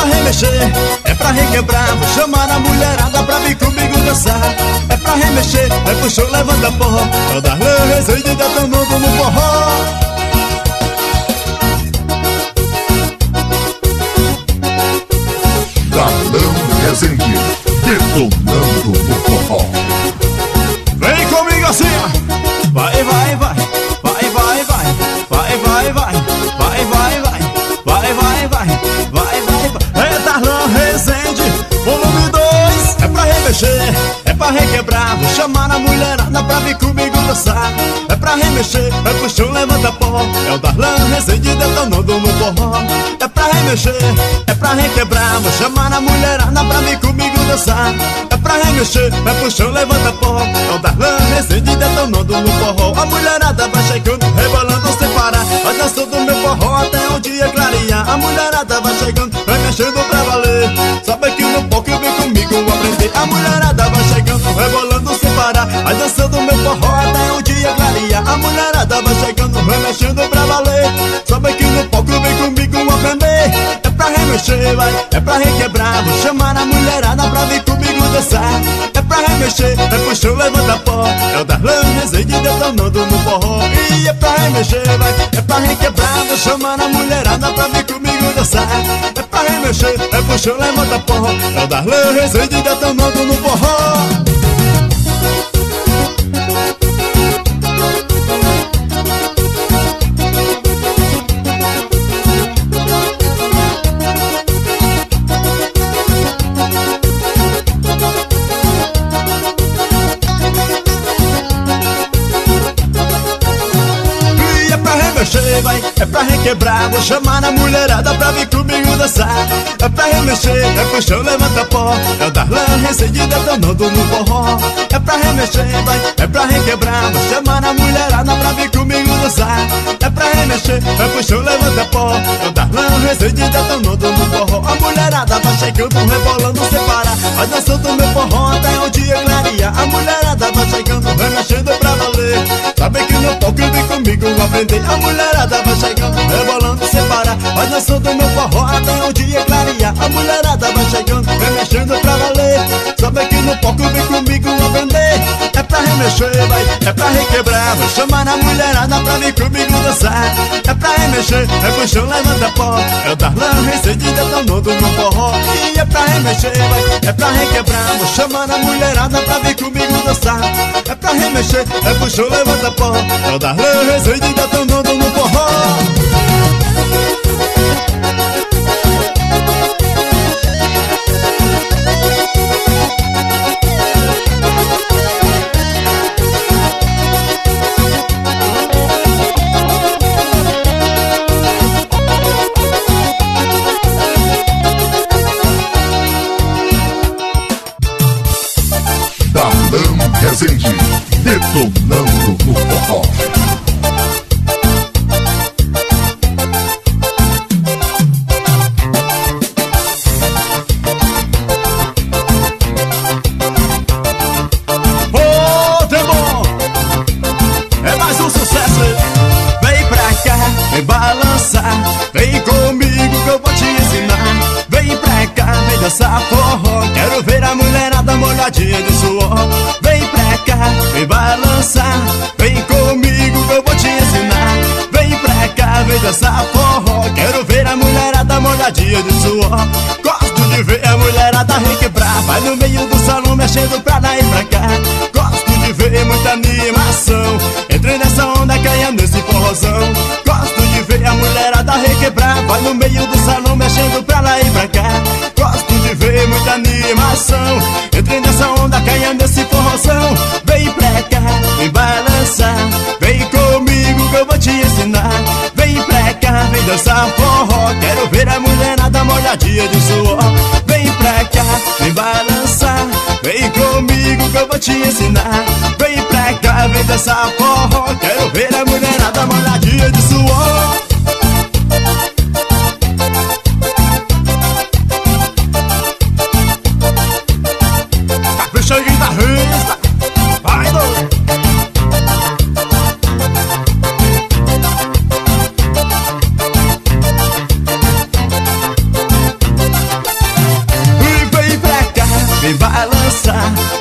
pra remexer, é pra requebrar. Vou chamar a mulherada pra vir comigo dançar. É pra remexer, é pro show, levanta pó. É o Darlan Rezende detonando no forró. Darlan Rezende detonando no forró. Vem comigo assim, vai, vai, vai, vai, vai, vai, vai, vai, vai, vai, vai, vai, vai, vai, vai, vai, vai. É Darlan Rezende, volume 2. É pra remexer, é pra requebrar. Vou chamar a mulherada pra vir comigo dançar. É pra remexer, é pro chão, levanta pó. É o Darlan Rezende detonando no forró. É pra remexer, é pra requebrar. Vou chamar a mulherada pra vir comigo dançar. É pra remexer, é pro chão, levanta pó. É o Darlan Rezende detonando no forró. A mulherada vai chegando, rebolando sem parar. Vai dançando meu forró até o dia clarear. A mulherada vai chegando, vai mexendo pra valer. Sabe que no palco vem comigo aprender. A mulherada vai chegando, rebolando sem parar. Vai dançando meu forró até o dia clarear. A mulherada vai chegando, vai mexendo pra valer. Sabe que no palco vem comigo aprender. É pra remexer, vai, é pra requebrar. Vou chamar a mulherada pra vir comigo dançar. É pra remexer, é pro chão, levanta pó. É o Darlan Rezende detonando no forró. E é pra remexer, vai, é pra requebrar. Vou chamar a mulherada pra vir comigo dançar. É pra remexer, é pro chão, levanta pó. É o Darlan Rezende detonando no forró. Vai, é pra requebrar. Vou chamar a mulherada pra vir comigo dançar. É pra remexer, é pro chão, levanta pó. É o Darlan Rezende detonando no forró. É pra remexer, vai, é pra requebrar. Vou chamar a mulherada pra vir comigo dançar. É pra remexer, é pro chão, levanta pó. É o Darlan Rezende detonando no forró. A mulherada vai chegando, rebolando sem parar. Vai dançando meu forró até o dia clarear. A mulherada vai chegando, vai mexendo pra valer. Sabe que no palco vem comigo aprender. A mulherada vai chegando, rebolando sem parar. Vai dançando meu forró até o dia clarear. A mulherada vai chegando, vai mexendo pra valer. Sabe que no palco vem comigo aprender. É pra remexer, vai, é pra requebrar. Vou chamar a mulherada pra vir comigo dançar. É pra remexer, é pro chão, levanta pó. É o Darlan Rezende detonando no forró. E é pra remexer, vai, é pra requebrar. Vou chamar a mulherada pra vir comigo dançar. É pra remexer, é pro chão, levanta pó. É o Darlan Rezende detonando no forró. Darlan Rezende detonando no forró. Vem balançar, vem comigo que eu vou te ensinar. Vem pra cá, vem dançar forró. Quero ver a mulherada molhadinha de suor. Vem pra cá, vem balançar, vem comigo que eu vou te ensinar. Vem pra cá, vem dançar forró. Quero ver a mulherada molhadinha de suor. Gosto de ver a mulherada requebrar. Vai no meio do salão mexendo pra lá e pra cá. Gosto de ver muita animação. Entre nessa onda, caia nesse forrozão. Gosto de ver a mulherada requebrar. Vai no meio do salão mexendo pra lá e pra cá. Gosto de ver muita animação. Entre nessa onda, caia nesse forrozão. Vem pra cá, vem balançar. Vem comigo que eu vou te ensinar. Vem pra cá, vem dançar forró. Quero ver a mulherada molhadinha de suor. Vem pra cá, vem balançar. Vem comigo que eu vou te ensinar. Vem pra cá, vem dançar forró. Quero ver a mulherada molhadinha de suor. Capricha aí da rista. Vai, doido.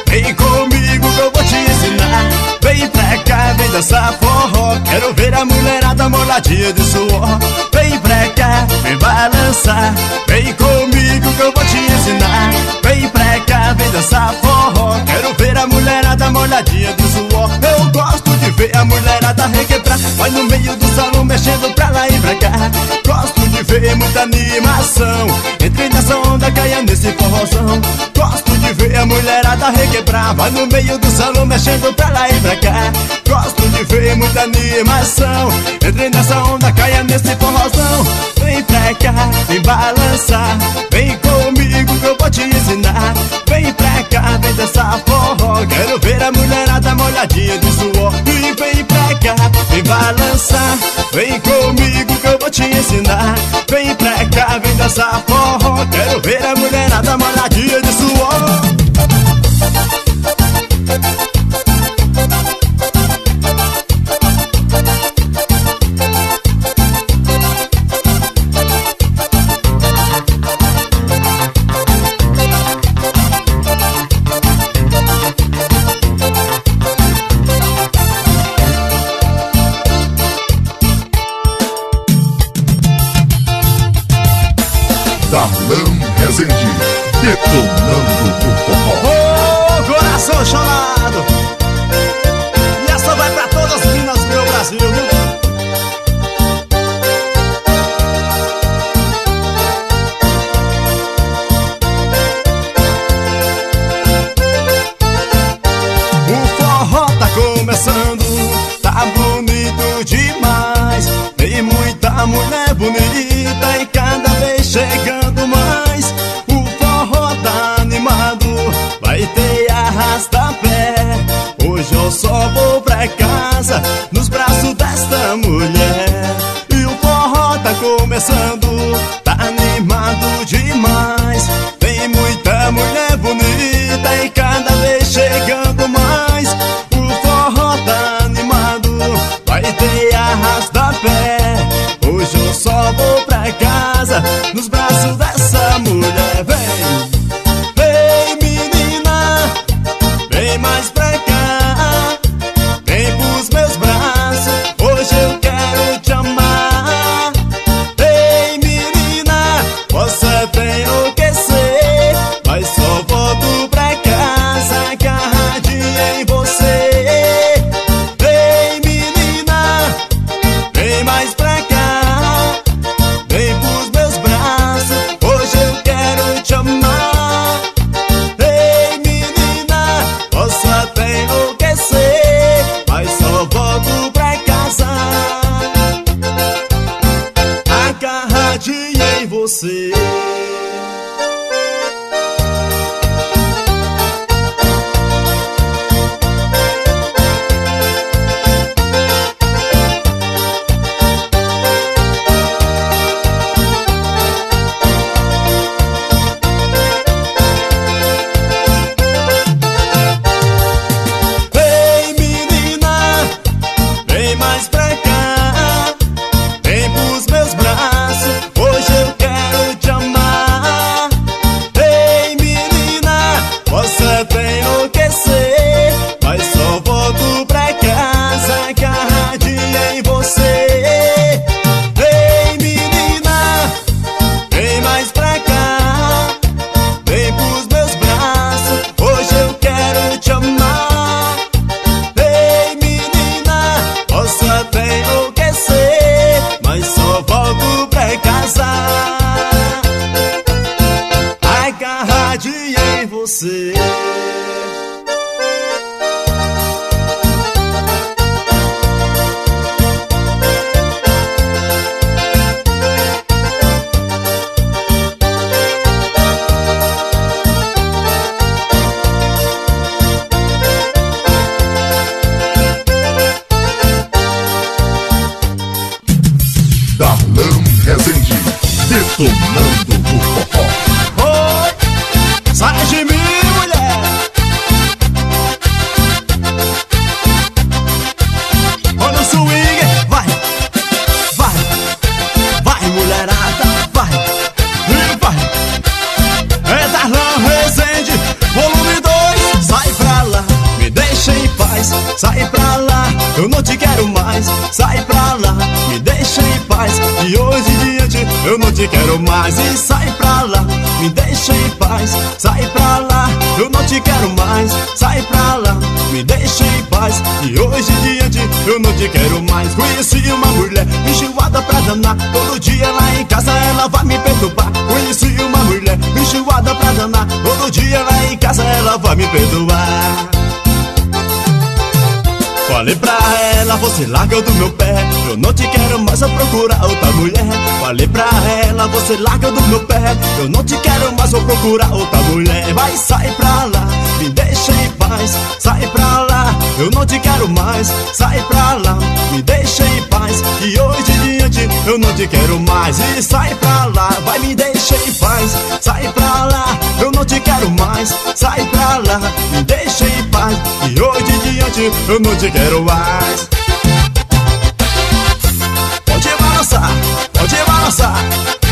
vem comigo que eu vou te ensinar. Vem pra cá, vem dançar forró. Quero ver a mulherada molhadinha de suor. Vem pra cá, vem balançar. Vem comigo que eu vou te ensinar. Vem pra cá, vem dançar forró. Quero ver a mulherada molhadinha de suor. Eu gosto de ver a mulherada requebrar. Vai no meio do salão mexendo pra lá e pra cá. Gosto de ver muita animação. Entre nessa onda, caia nesse forrozão. Gosto de ver a mulherada requebrar. Vai no meio do salão mexendo pra lá e pra cá. Gosto de ver muita animação. Entre nessa onda, caia nesse forrozão. Vem pra cá, vem balançar. Vem comigo que eu vou te ensinar. Vem pra cá, vem dançar forró. Quero ver a mulherada molhadinha de suor. E vem pra cá, vem balançar. Vem comigo que eu vou te ensinar. Vem pra cá, vem dançar forró. Quero ver a mulherada molhadinha de suor. Darlan Rezende, detonando o forró. Ô, coração chorado. E essa vai pra todas as minas do meu Brasil, viu? O forró tá começando, tá bonito demais. Tem muita mulher bonita e cada vez chegando mais. O forró tá animado, vai ter arrasta-pé. Hoje eu só vou pra casa nos braços desta mulher. E o forró tá começando, tá animado demais. Tem muita mulher bonita e cada vez chegando mais. O forró tá animado, vai ter arrasta-pé. Hoje eu só vou pra casa nos braços dessa mulher. Vem, menina, vem mais pra cá. Vem pros meus braços, hoje eu quero te amar. Vem, menina, você vem enlouquecer. Mas só volto pra casa agarradinha em você. Vem, menina, vem mais pra cá. Vem pros meus braços, hoje eu quero te amar. Ei, menina, posso até enlouquecer, mas só volto pra casa agarradinha em você. Vem, menina, vem mais pra cá. Vem pros meus braços, hoje eu quero te amar. Ei, menina, você vem enlouquecer, mas só volto pra casa agarradinha em você. Vem, menina, vem mais pra cá. Vem pros meus braços, hoje eu quero te amar. Ei, menina, posso até enlouquecer, mas só volto pra casa agarradinha em você. Darlan Rezende, detonando o forró. Oi, sai de mim, mulher. Olha o swing, vai, vai, vai, mulherada, vai, e vai. É Darlan Rezende, volume 2, sai pra não te quero mais. Sai pra lá, me deixa em paz. E hoje em diante eu não te quero mais. E sai pra lá, me deixa em paz. Sai pra lá, eu não te quero mais. Sai pra lá, me deixa em paz. E hoje em diante eu não te quero mais. Conheci uma mulher enjoada pra danar. Todo dia lá em casa ela vai me perturbar. Conheci uma mulher enjoada pra danar. Todo dia lá em casa ela vai me perdoar. Falei pra ela, você larga do meu pé. Eu não te quero mais, vou procurar outra mulher. Falei pra ela, você larga do meu pé. Eu não te quero mais, vou procurar outra mulher. Vai, sai pra lá, me deixa em paz. Sai pra lá, eu não te quero mais. Sai pra lá, me deixa em paz. E hoje em diante eu não te quero mais. E sai pra lá, vai, me deixa em paz. Sai pra lá, eu não te quero mais. Sai pra lá, me deixa em paz. E hoje em diante eu não te quero mais. Pode balançar, pode balançar.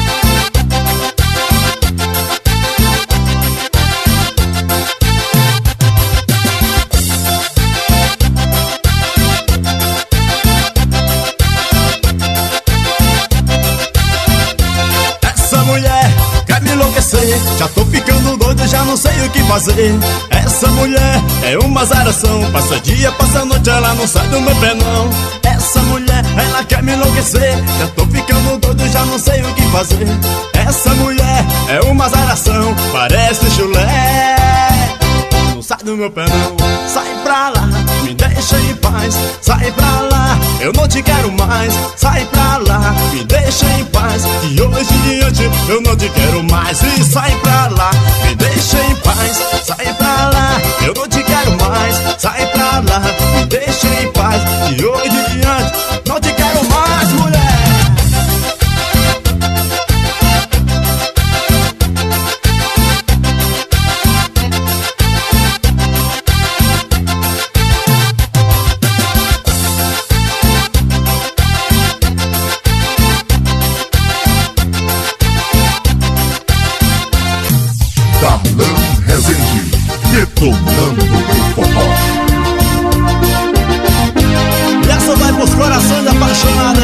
Essa mulher quer me enlouquecer. Já tô ficando doido, já não sei o que fazer. Essa mulher é uma zaração. Passa dia, passa noite, ela não sai do meu pé não. Essa mulher, ela quer me enlouquecer. Já tô ficando doido, já não sei o que fazer. Essa mulher é uma zaração. Parece chulé, não sai do meu pé não. Sai pra lá, me deixa em paz. Sai pra lá, eu não te quero mais. Sai pra lá, me deixa em paz. E hoje em diante eu não te quero mais. E sai pra lá, me deixa em paz. Sai pra lá, eu não te quero mais. Sai pra lá, me deixa em paz. E hoje em diante não te quero mais, mulher. Darlan Rezende, detonando o forró. E essa vai pros corações apaixonados.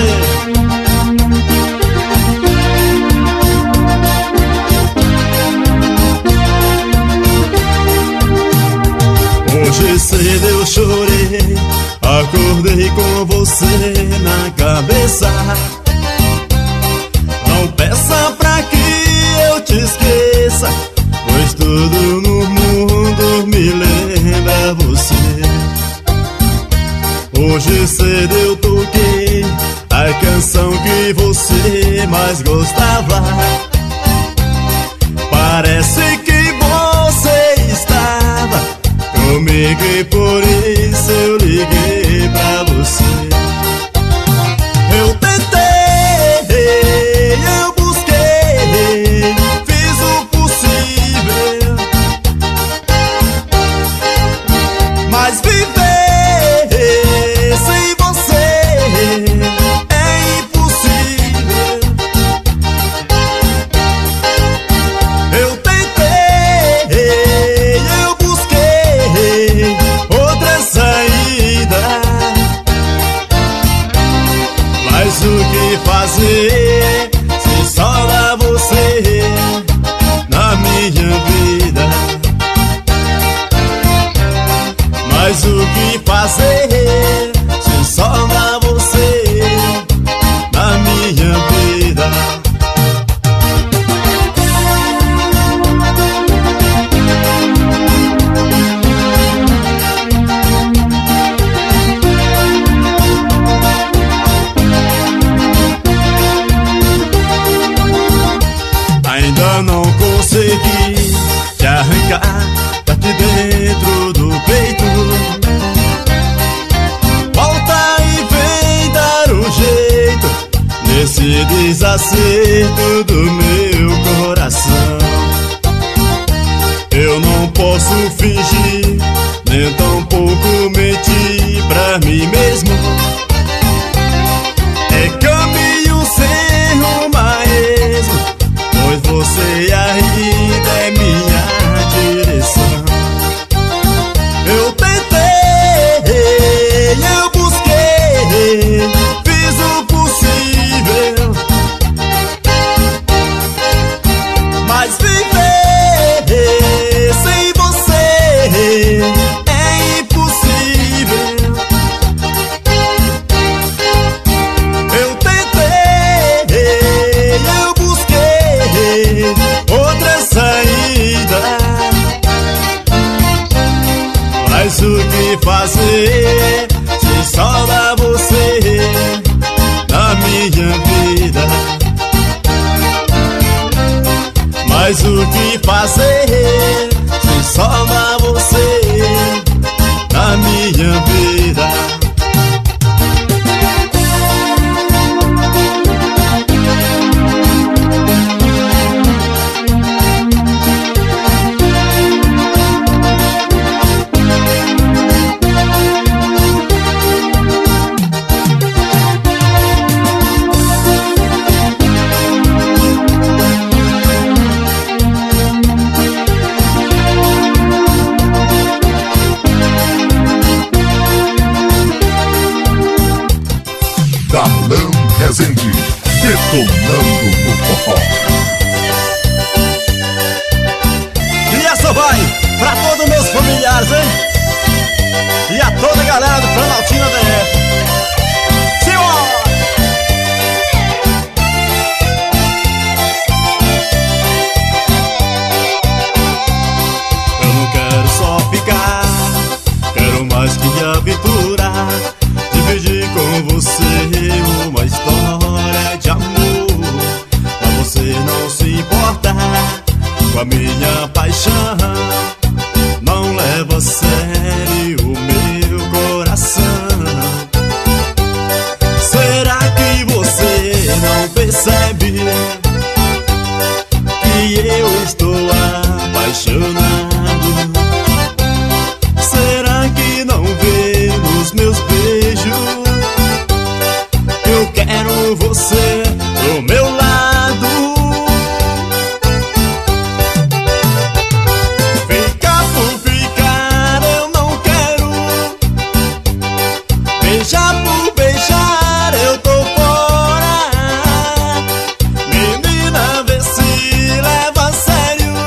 Hoje cedo eu chorei, acordei com você na cabeça. Não peça pra que eu te esqueça, pois tudo no mundo me lembra você. Hoje cedo eu toquei a canção que você mais gostava. Parece que você estava comigo e por isso eu liguei pra você. Eu tentei, eu busquei, fiz o possível, mas viver sem você é impossível. Eu tentei, eu busquei outra saída, mas o que fazer se só dá você na minha vida? Mas o que fazer se só dá você na minha vida? Ainda não consegui te arrancar daqui dentro do peito. Volta e vem dar um jeito nesse desacerto do meu coração. Eu não posso fingir, nem tampouco mentir pra mim mesmo. É caminho sem rumo a esmo, pois você ainda é minha direção. Eu tentei, eu busquei, que fazer se sobra você na minha vida. Darlan Rezende, detonando no forró. E essa vai pra todos meus familiares, hein? E a toda a galera do Planaltina DF. Simbora! Eu não quero só ficar, quero mais que aventurar, dividir com você uma história de amor, pra você não se importar com a minha paixão. Não leva a sério o meu coração. Será que você não percebe que eu estou apaixonado? Será que não vê nos meus beijos que eu quero você do meu lado? Ficar por ficar eu não quero, beijar por beijar eu tô fora. Menina, vê se leva a sério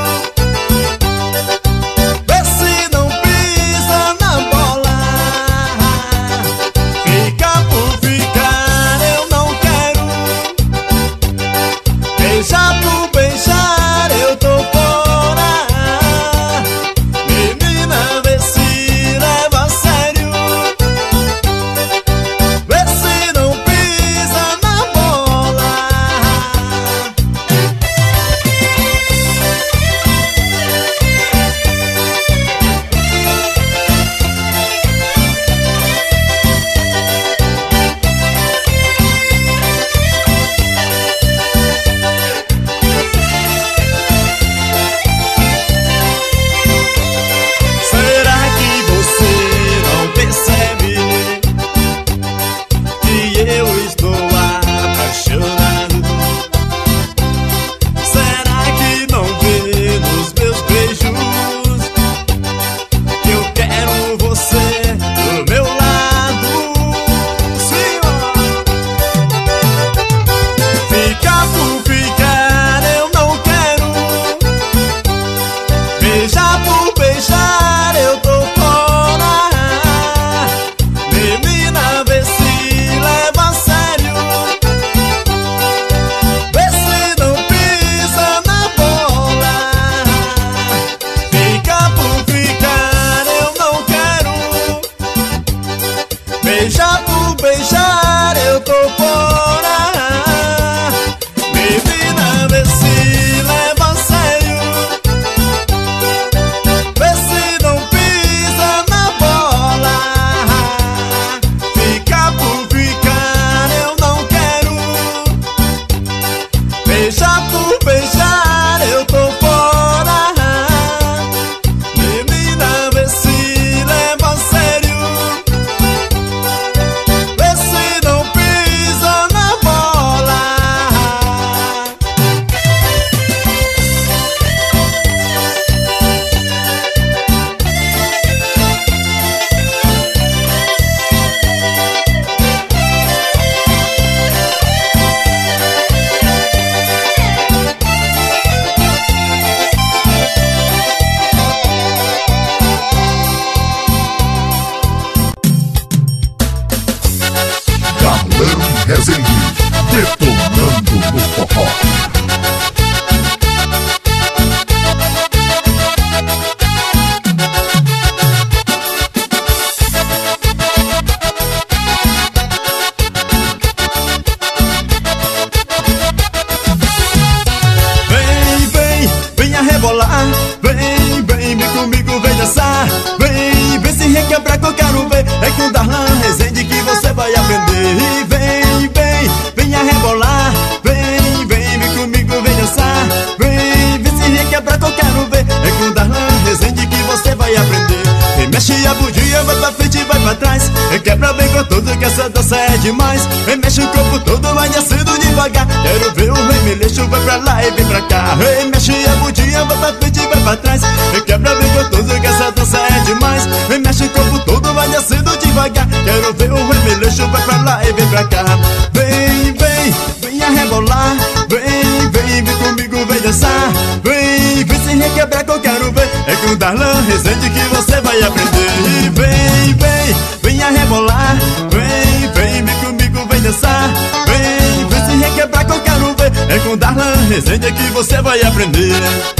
com Darlan Rezende que você vai aprender. E vem, vem, venha rebolar. Vem, vem, vem comigo, vem dançar. Vem, vem se requebrar que eu quero ver. É com Darlan Rezende que você vai aprender. Vem, mexe a bundinha, vai pra frente e vai pra trás. Quebra bem com tudo que essa dança é demais. Vem, mexe o corpo todo, vai descendo devagar. Quero ver o remeleixo, vai pra lá e vem pra cá. Vem, mexe a bundinha, vai pra frente e vai pra trás. Quebra bem com tudo que essa dança é demais. Vem, mexe o corpo todo, vai descendo devagar. Quero ver o remeleixo, vai pra lá e vem pra cá. Vem, vem, venha rebolar. Vem, vem, vem comigo, vem dançar. Vem, vem se requebrar que eu quero ver. É com Darlan Rezende que você vai aprender. E vem, vem, venha rebolar. Vem, vem, vem comigo, vem dançar. Vem, vem se requebrar que eu quero ver. É com Darlan Rezende que você vai aprender.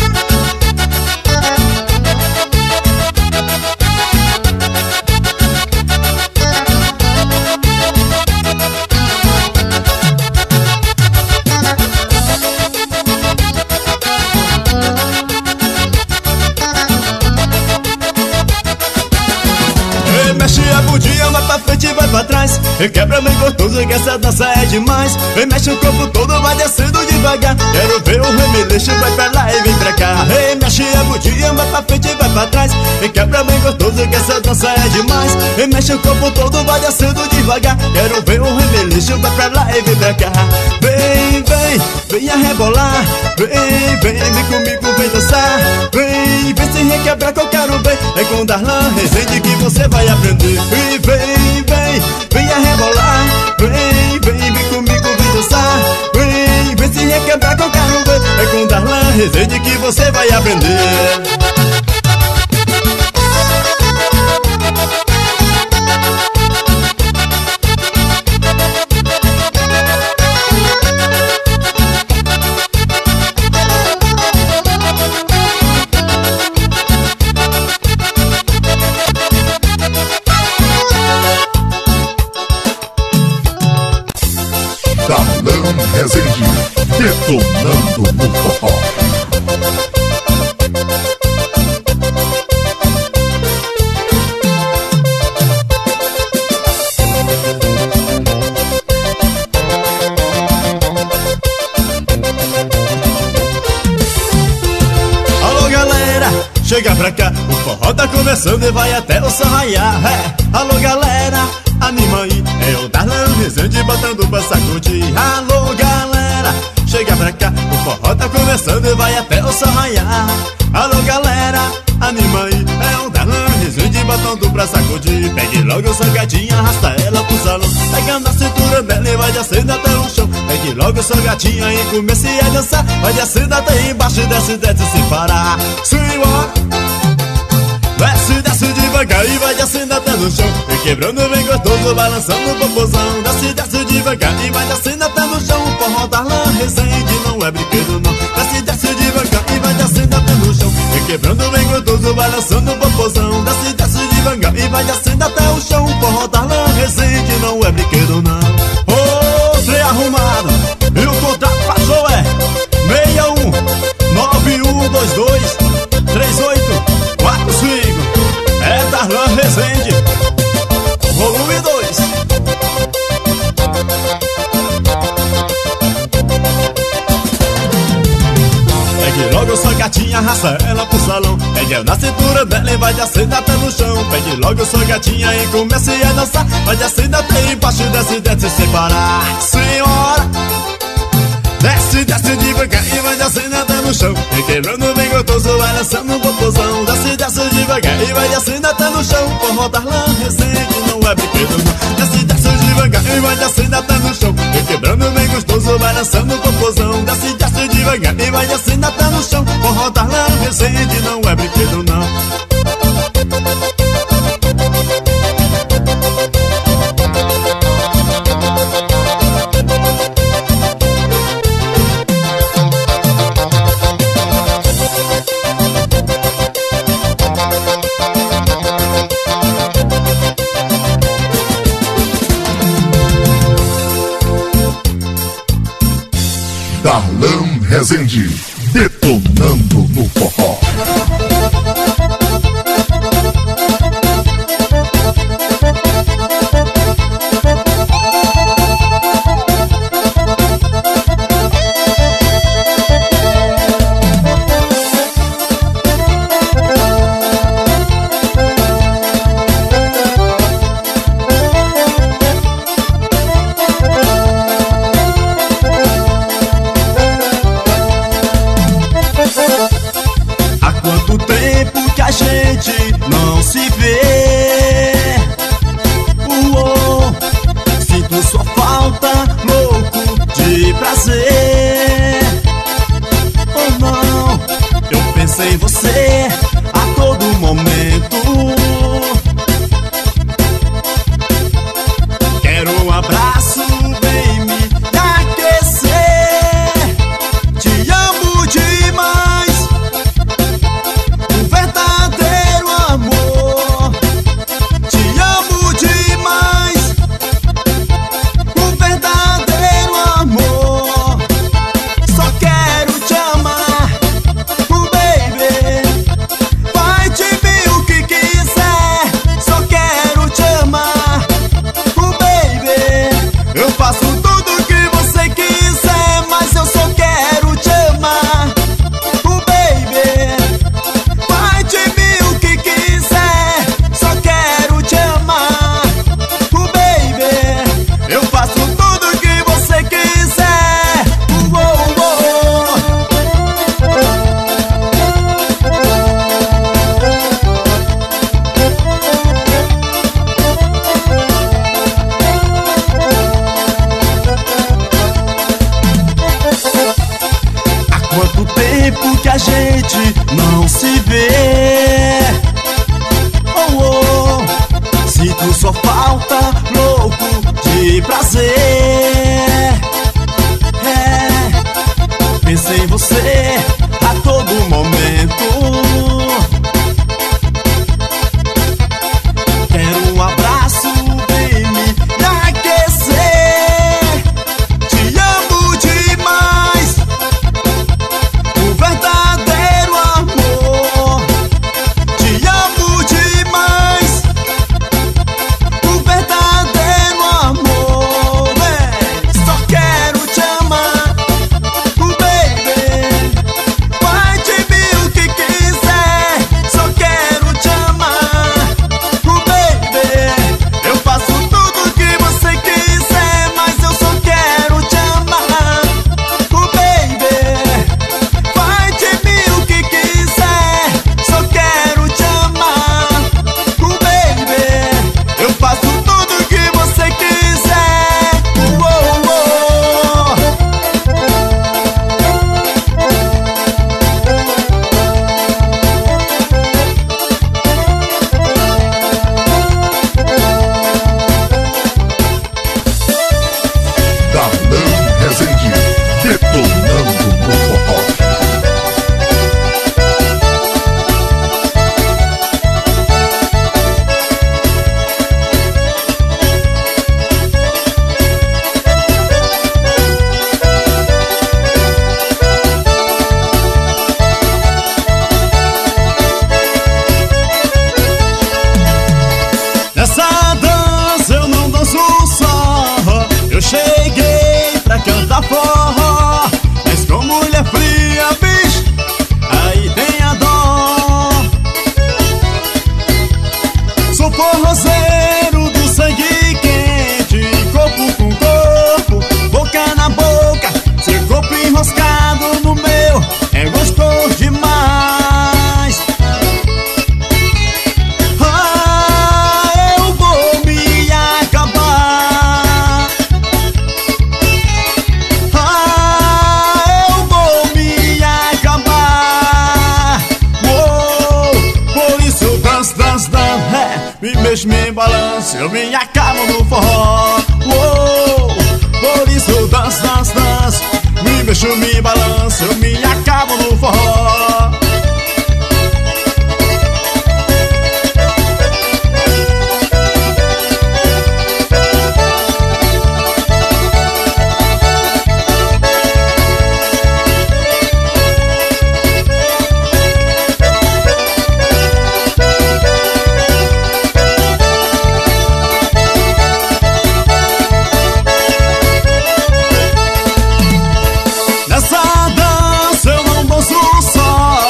Mexe a bundinha, vai pra frente e vai pra trás. Quebra bem gostoso que essa dança é demais. Vem, mexe o corpo todo, vai descendo devagar. Quero ver o remeleixo, vai pra lá e vem pra cá. Ei, mexe a bundinha, vai pra frente e vai pra trás. Quebra bem gostoso que essa dança é demais. Vem, mexe o corpo todo, vai descendo devagar. Quero ver o remeleixo, vai pra lá e vem pra cá. Vem, vem, venha rebolar. Vem, vem, vem comigo, vem dançar. Vem, vem se requebrar que eu quero ver. É com Darlan Rezende que você vai aprender. E vem, vem, venha rebolar. Vem, vem, vem comigo, vem dançar. Vem, vem se requebrar que eu quero ver. É com Darlan Rezende que você vai aprender. Darlan Rezende, detonando no forró. Alô galera, chega pra cá, o forró tá começando e vai até o sol raiar. Alô galera, anima aí, é o Darlan Rezende botando pra sacudir. Alô galera, chega pra cá, o forró tá começando e vai até o sol raiar. Alô galera, anima aí, é o Darlan Rezende botando pra sacudir. Pegue logo sua gatinha, arrasta ela pro salão. Pega na cintura dela e vai descendo até o chão. Pegue logo sua gatinha e comece a dançar. Vai descendo até embaixo, desce, desce sem parar. Simbora! Desce, desce devagar e vai descendo até no chão. E quebrando bem gostoso, balançando o popozão. Desce, desce devagar e vai descendo até no chão. O forró Darlan Rezende não é brinquedo não. Desce, desce devagar e vai descendo até no chão. E quebrando bem gostoso, balançando o popozão. Desce, desce devagar e vai descendo até o chão. O forró Darlan Rezende não é brinquedo não. Ô, trem arrumado, e o contato passou é 61 9122 3845. É Darlan Rezende, volume 2. Pegue logo sua gatinha, arrasta ela pro salão. Pegue na cintura dela e vai descendo até no chão. Pegue logo sua gatinha e comece a dançar. Vai descendo até embaixo, desce, desce sem parar. Senhora, desce, desce devagar e vai descendo até no chão. E quebrando bem gostoso, vai lançando um popozão. Desce, desce devagar e vai descendo até no chão. Forró Darlan Rezende não é brinquedo não. Desce, desce devagar e vai descendo até no chão. E quebrando bem gostoso, vai lançando um popozão. Desce, desce devagar e vai descendo até no chão. Forró Darlan Rezende não é brinquedo não. Darlan Rezende, detonando no forró. Penso em você a todo momento. Quero um abraço, vem me aquecer. Te amo demais, um verdadeiro amor. Te amo demais, um verdadeiro amor. Só quero te amar, baby. Vai de mim o que quiser. Só quero te amar, baby. Eu faço tudo que você quiser, mas eu só quero te amar, baby. Vai de mim o que quiser. Só quero te amar, baby. Eu faço tudo que você quiser. Há quanto tempo que a gente não se vê? Oh, oh. Sinto só falta, louco de prazer. Penso em você a todo momento. Quero um abraço, vem me aquecer. Te amo demais, um verdadeiro amor. Te amo demais, um verdadeiro amor. Só quero te amar, baby. Vai de mim o que quiser. Só quero te amar, baby. Eu faço tudo que você quiser, mas eu só quero te amar, baby. Vai de mim o que quiser. Só quero te amar, baby. Eu faço tudo que você quiser. Darlan Rezende, detonando no forró. Nessa dança eu não danço só. Eu cheguei pra cantar forró, mas com mulher fria, bicho, aí tem a dó. Sou forrozeiro do sangue quente, corpo com corpo, boca na boca. Seu corpo enroscado no meu é gostoso demais. Eu vou me acabar. Eu vou me acabar. Por isso eu danço, danço, danço. Me mexo, me balanço, eu me acabo no forró. Por isso eu danço, danço, danço. Me mexo, me balanço, eu me acabo no forró. Nessa dança eu não danço só.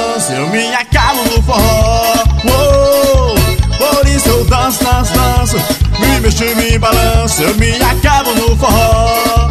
balanço, eu me acabo no forró. Por isso eu danço, danço, danço, me mexo e me balanço, eu me acabo no forró.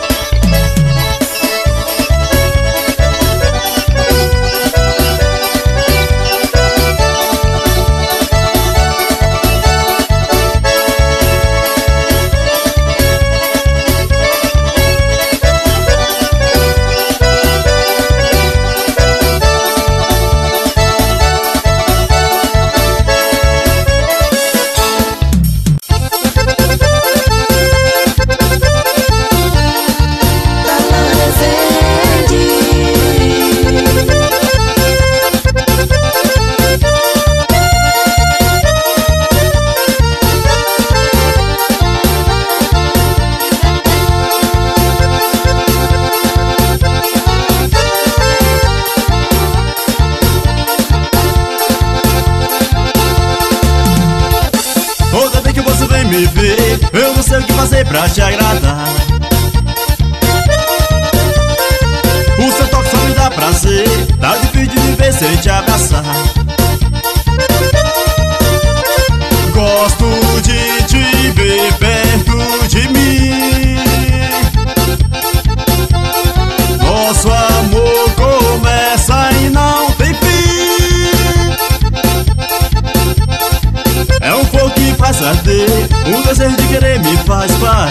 Me ver, eu não sei o que fazer pra te agradar. O seu toque só me dá prazer, tá difícil de viver sem te abraçar. Gosto de te ver perto de mim. Nosso amor começa e não tem fim. É um fogo que faz arder, o desejo de querer me faz parar.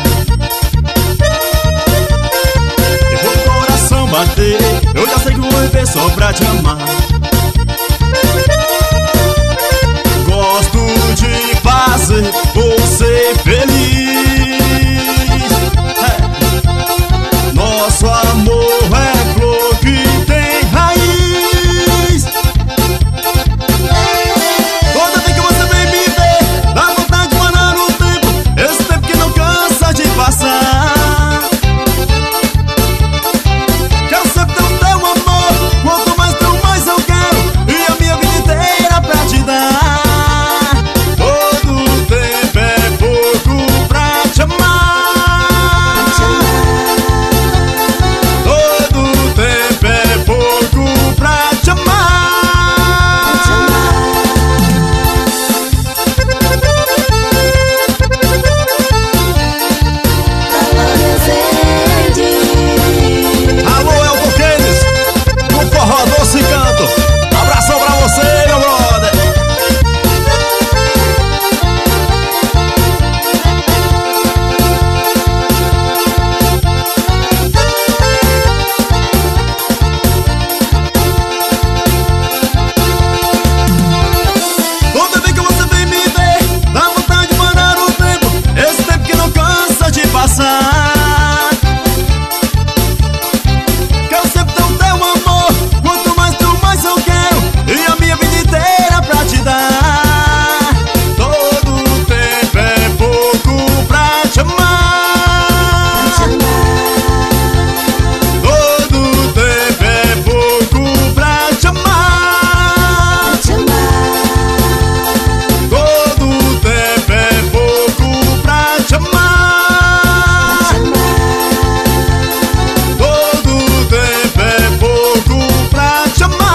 E vou o coração bater, eu já sei que vou viver só pra te amar. Gosto de fazer você feliz. Nosso amor é flor que tem raiz. Toda vez que você vem me ver, dá vontade de parar o tempo, esse tempo que não cansa de passar. Quero sempre ter o teu amor, quanto mais teu mais eu quero, e a minha vida inteira pra te dar. Todo tempo é pouco pra te amar. Todo tempo é pouco pra te amar. Alô, Elton Keynes, do Forró Doce Canto. Abração pra você, meu brother. Toda vez que você vem me ver, dá vontade de parar o tempo, esse tempo que não cansa de passar. Quero sempre ter o teu amor, quanto mais tu mais eu quero, e a minha vida inteira pra te dar. Todo tempo é pouco pra te amar. Todo tempo é pouco pra te amar. Todo tempo é pouco pra te amar. Todo tempo é pouco pra te amar.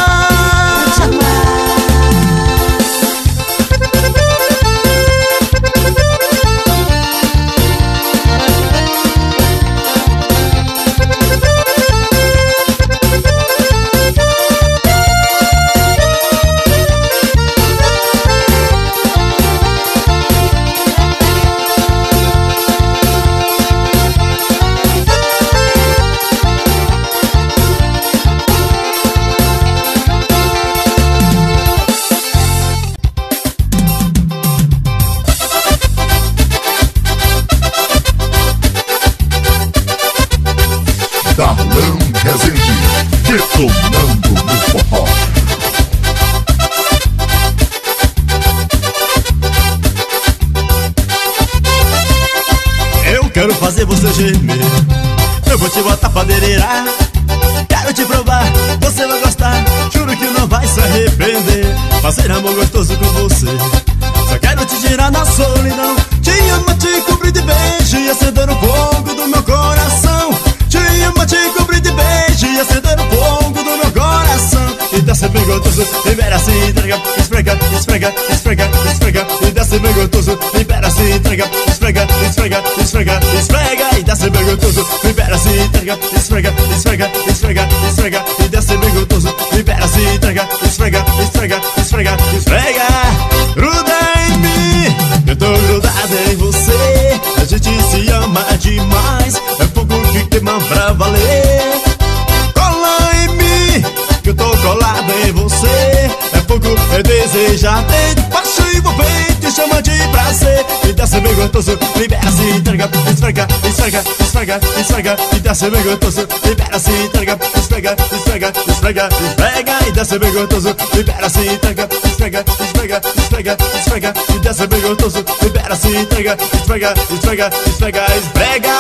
Darlan Rezende, detonando no forró. Eu quero fazer você gemer, eu vou te botar pra delirar. Quero te provar, você vai gostar, juro que não vai se arrepender. Fazer amor gostoso com você, só quero te tirar da solidão. Te amo, te cobrir de beijo e acender o fogo do meu coração. Te amo, te cobrir de beijo e acender o fogo do meu coração. gostoso, libera se entrega, esfrega, esfrega, esfrega, esfrega, e desce bem gostoso, libera se entrega, esfrega, esfrega, esfrega, esfrega, e desce bem gostoso, libera se entrega, esfrega, esfrega, esfrega, esfrega, e desce bem gostoso, libera se entrega, esfrega, esfrega, esfrega, esfrega, gruda em mim, eu tô grudado em você, a gente se ama demais, é fogo que queima pra valer. Cola em mim, que eu tô colado em você, é fogo, é desejar, tem paixão envolvente, chama de prazer, e desce bem gostoso, libera se entrega, esfrega, esfrega, esfrega, esfrega, e desce bem gostoso, libera se entrega, esfrega, esfrega, esfrega, esfrega, e desce bem gostoso, libera se entrega, esfrega, esfrega, esfrega, esfrega, e desce bem gostoso, libera se entrega, esfrega, esfrega, esfrega, esfrega.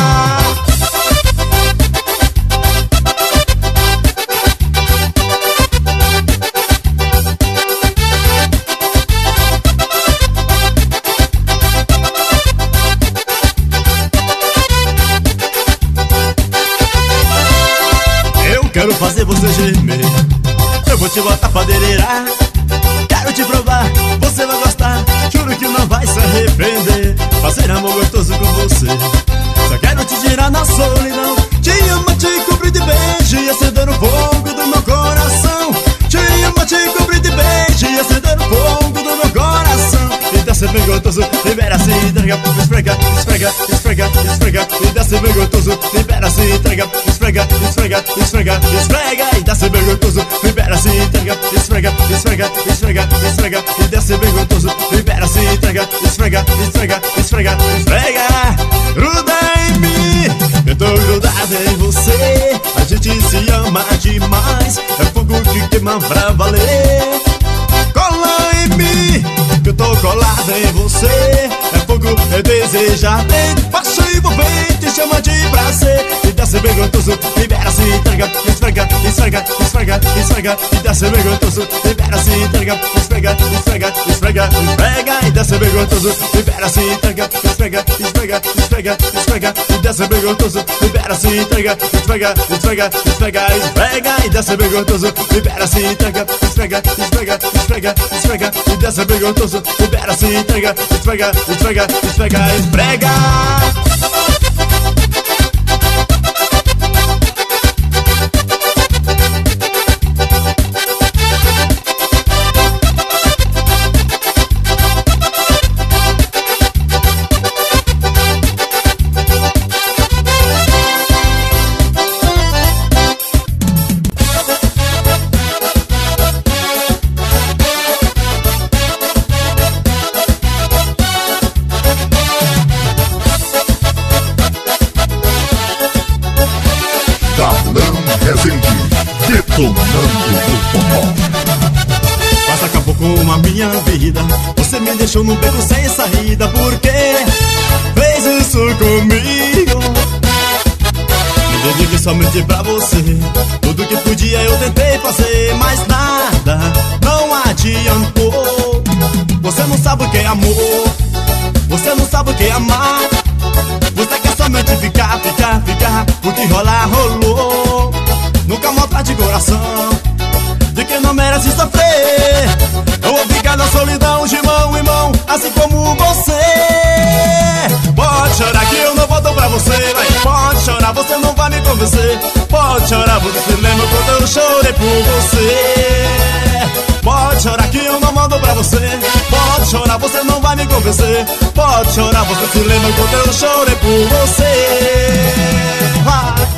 Quero fazer você gemer, eu vou te botar pra delirar. Quero te provar, você vai gostar, juro que não vai se arrepender. Fazer amor gostoso com você, só quero te tirar na solidão. Te amo, te cobrir de beijo e acender o fogo do meu coração. Te amo, te cobrir de beijo e acender o fogo do meu coração. E desce bem gostoso, libera se entrega, esfrega, esfrega, esfrega, esfrega, e desce bem gostoso, libera se entrega, esfrega, esfrega, esfrega, esfrega, e desce bem gostoso, libera se entrega, esfrega, esfrega, esfrega, esfrega, e desce bem gostoso, libera se entrega, esfrega, esfrega, esfrega, esfrega, gruda em mim, eu tô grudado em você, a gente se ama demais, é fogo que queima pra valer. Cola em mim, que eu tô colado em você, é fogo, é desejar, tem paixão envolvente, chama de prazer, e desce bem gostoso, libera se entrega, esfrega, esfrega, esfrega, esfrega, e desce bem gostoso, libera se entrega, esfrega, esfrega, esfrega, esfrega, e desce bem gostoso, libera se entrega, esfrega, esfrega, esfrega, esfrega, e desce bem gostoso, libera se entrega, esfrega, esfrega, esfrega, esfrega, e desce bem gostoso, libera se entrega, esfrega, esfrega, esfrega, esfrega, e desce bem gostoso, libera se entrega, esfrega, esfrega, esfrega, esfrega. Detonando no forró. Mas acabou com a minha vida, você me deixou num beco sem saída. Por que fez isso comigo? Me dediquei somente pra você, tudo que podia eu tentei fazer, mas nada, não adiantou. Você não sabe o que é amor, você não sabe o que é amar. Você quer somente ficar, ficar, ficar, o que rolar, rolou. Nunca maltrate coração de quem não merece sofrer. Eu vou ficar na solidão de mão em mão, assim como você. Pode chorar que eu não volto pra você, vai. Pode chorar, você não vai me convencer. Pode chorar, você se lembra quando eu chorei por você. Pode chorar que eu não mando pra você. Pode chorar, você não vai me convencer. Pode chorar, você se lembra quando eu chorei por você. Vai.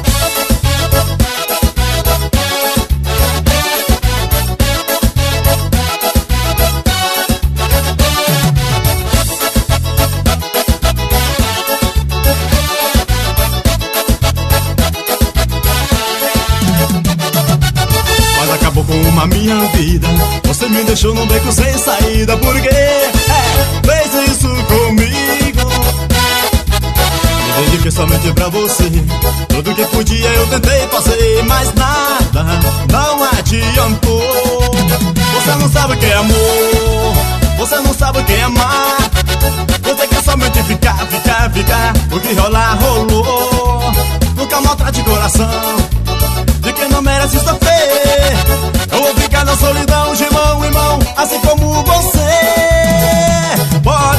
Com a minha vida, você me deixou num beco sem saída. Por que fez isso comigo? Me dediquei somente pra você, tudo que podia eu tentei fazer, mas nada, não adiantou. Você não sabe o que é amor, você não sabe o que é amar. Você quer somente ficar, ficar, ficar, o que rolar, rolou. Nunca maltrate coração de quem não merece sofrer. Eu vou ficar na solidão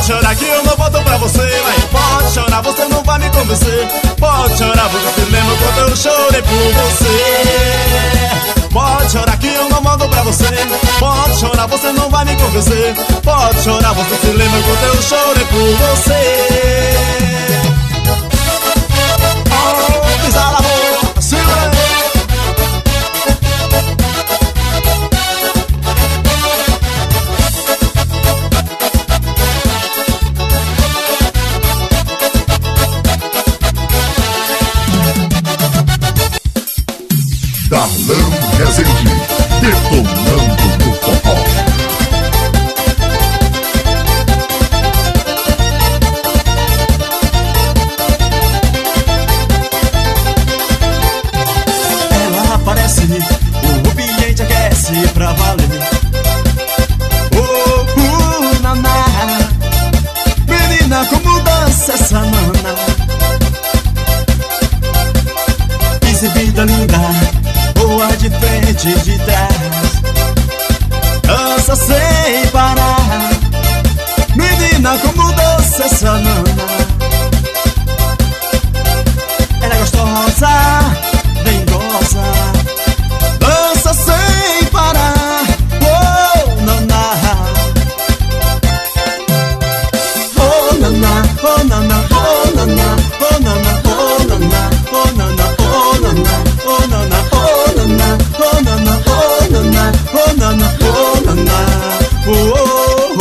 chorar que eu não volto pra você. Mas pode chorar, você não vai me convencer. Pode chorar, você se lembra quando eu chorei por você. Pode chorar que eu não volto pra você. Pode chorar, você não vai me convencer. Pode chorar, você se lembra quando eu chorei por você. Oh, pisar na boca, segura aí. Darlan Rezende, detonando no forró. Ela aparece, o ambiente aquece pra valer. Oh, naná, menina, como dança essa nana. Exibida linda, boa de frente e de trás, dança sem parar. Menina, como dança essa nana. Ela é gostosa, bem goza, dança sem parar. Oh, naná, oh, naná, oh, naná, oh, naná, oh, naná, oh, naná, oh, naná, oh, naná, oh, naná, oh, naná, oh, naná, oh, naná, oh, naná, oh, naná, oh, oh, oh.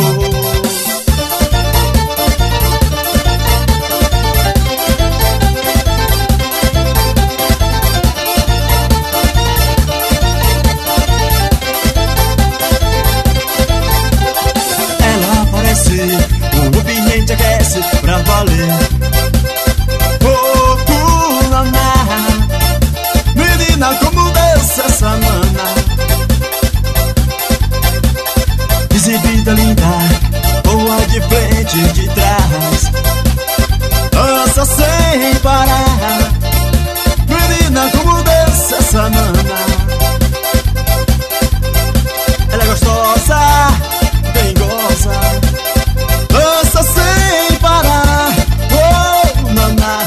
Ela aparece, o ambiente aquece pra valer. Oh, naná, menina, como dança essa nana. Exibida linda, boa de frente e de trás, dança sem parar. Menina, como dança essa nana. Ela é gostosa, bem goza, dança sem parar. Oh, naná,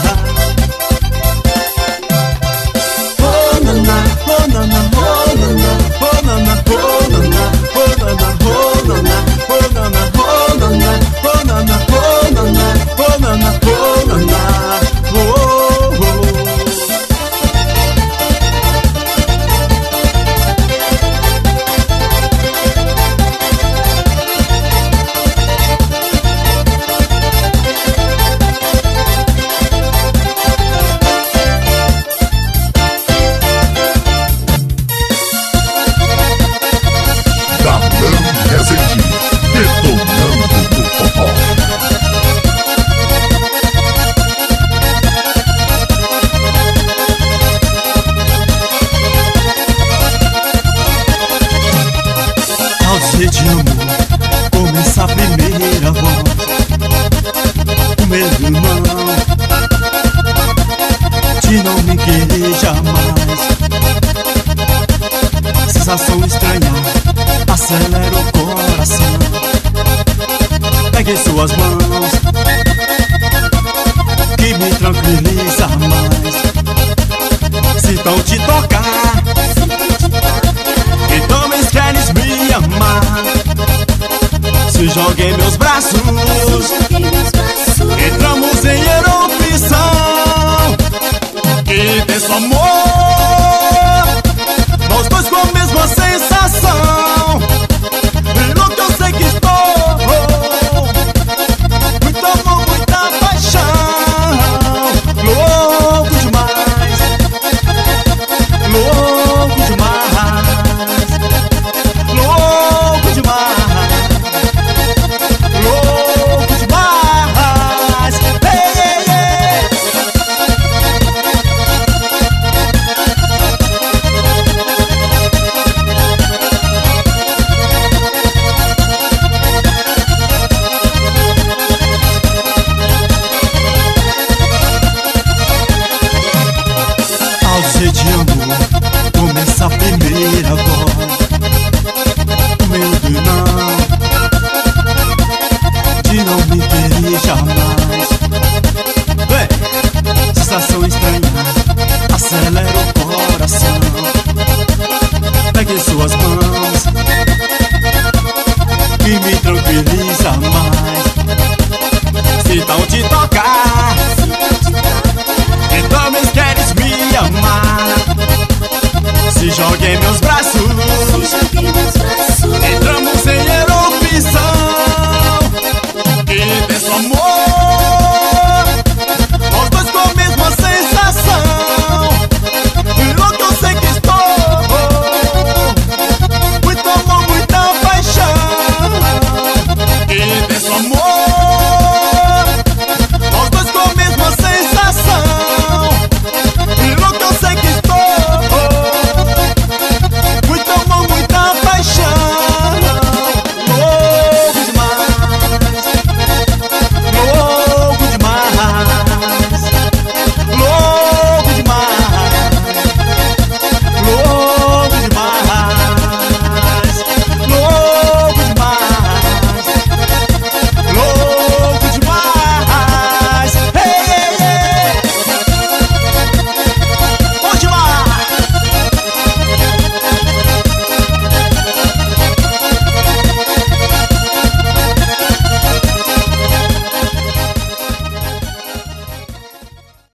oh, naná, oh, naná, oh, naná, oh, naná, oh, naná, oh, naná, oh, naná, oh, naná, oh, naná, oh, naná, oh, naná, oh, naná, oh, naná, oh, oh. Darlan Rezende, detonando no forró. Ao dizer te amo, começa a primeira voz. O meu irmão, de não me querer jamais. Sensação estranha, acelera o coração. Pegue suas mãos, que me tranquiliza mais. Se tão te tocar, então me queres me amar. Se jogue em meus braços,